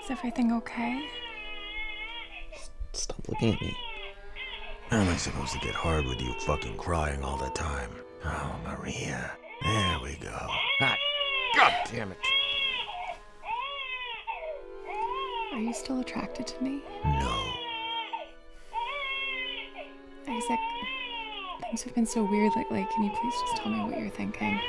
Is everything okay? Stop looking at me. How am I supposed to get hard with you fucking crying all the time? Oh, Maria. There we go. Ah, God damn it. Are you still attracted to me? No. Isaac, things have been so weird lately. Can you please just tell me what you're thinking?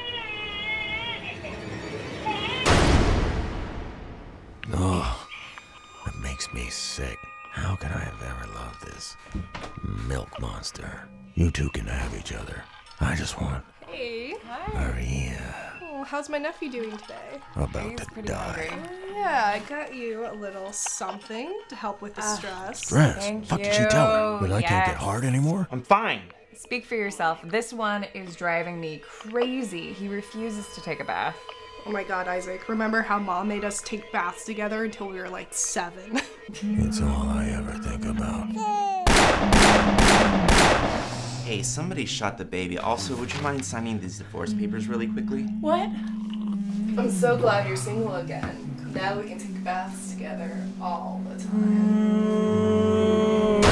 Oh, that makes me sick. How could I have ever loved this milk monster? You two can have each other. I just want... Hey. Hi. Maria. Oh, how's my nephew doing today? About to die. Yeah, I got you a little something to help with the stress. Stress? Thank Fuck you. did she tell her? That I can't get hard anymore? I'm fine. Speak for yourself. This one is driving me crazy. He refuses to take a bath. Oh my God, Isaac. Remember how Mom made us take baths together until we were like 7? It's all I ever think about. Hey, somebody shot the baby. Also, would you mind signing these divorce papers really quickly? What? I'm so glad you're single again. Now we can take baths together all the time.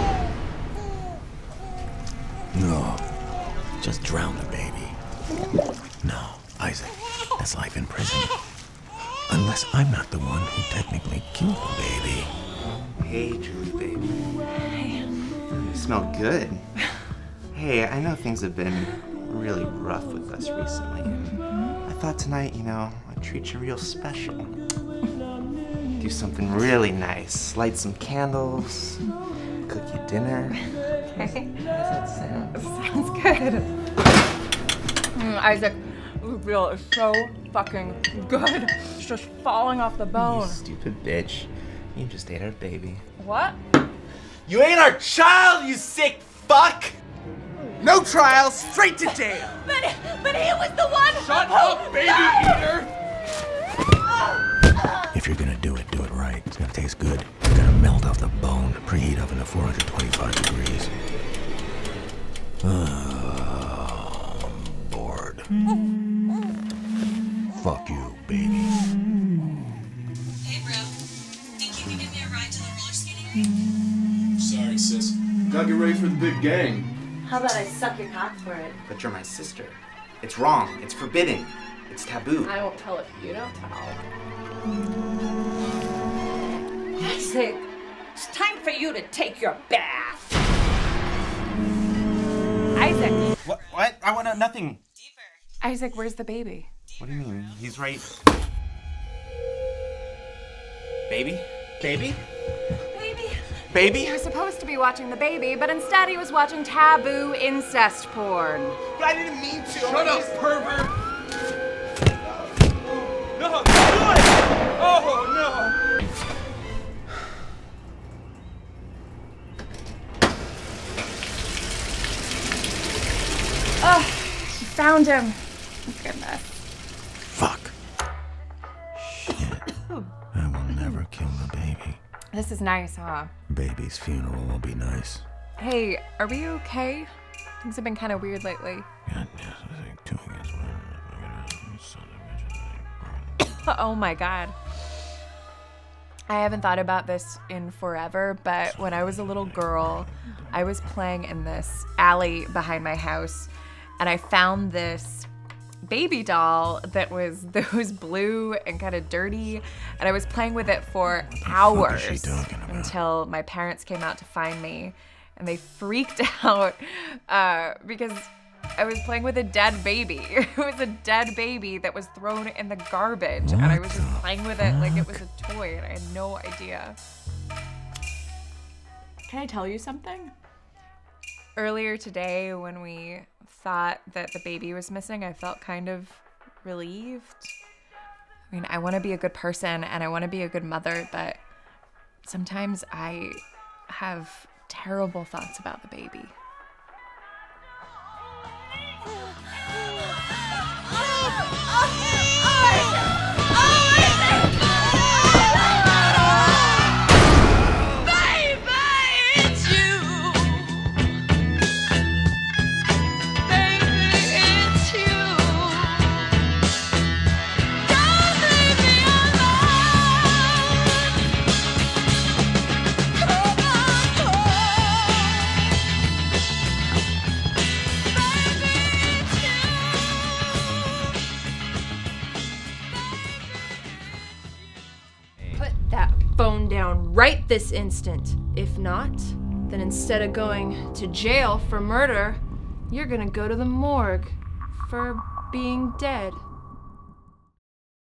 No. Just drown the baby. No, Isaac. That's life in prison. Unless I'm not the one who technically killed the baby. Hey, Julie, baby. Hey. You smell good. Hey, I know things have been really rough with us recently. I thought tonight, you know, I'd treat you real special. Do something really nice. Light some candles. Cook you dinner. Okay. How does that sound? Sounds good. Isaac, the veal is so fucking good. It's just falling off the bone. You stupid bitch. You just ate our baby. What? You ate our child, you sick fuck! No trial, straight to jail! But he was the one! Shut up, baby eater! If you're gonna do it right. It's gonna taste good. It's gonna melt off the bone. Preheat oven to 425 degrees. I'm bored. Fuck you, baby. Hey, bro. Think you can give me a ride to the roller skating rink? Sorry, sis. Gotta get ready for the big game. How about I suck your cock for it? But you're my sister. It's wrong. It's forbidden. It's taboo. I won't tell if you don't tell. Isaac, it's time for you to take your bath. Isaac! What? I want nothing. Isaac, where's the baby? What do you mean? He's right. Baby? Baby? Baby? He was supposed to be watching the baby, but instead he was watching taboo incest porn. But I didn't mean to. Shut up, pervert! No, do it! Oh, no! Oh, she found him. Goodness. Fuck. Shit. I will never kill the baby. This is nice, huh? Baby's funeral will be nice. Hey, are we okay? Things have been kind of weird lately. Oh my God. I haven't thought about this in forever, but when I was a little girl, I was playing in this alley behind my house, and I found this baby doll that was blue and kind of dirty, and I was playing with it for hours until my parents came out to find me, and they freaked out because I was playing with a dead baby. It was a dead baby that was thrown in the garbage, and I was just playing with it like it was a toy, and I had no idea. Can I tell you something? Earlier today, when we thought that the baby was missing, I felt kind of relieved. I mean, I want to be a good person and I want to be a good mother, but sometimes I have terrible thoughts about the baby. man down right this instant. If not, then instead of going to jail for murder, you're gonna go to the morgue for being dead.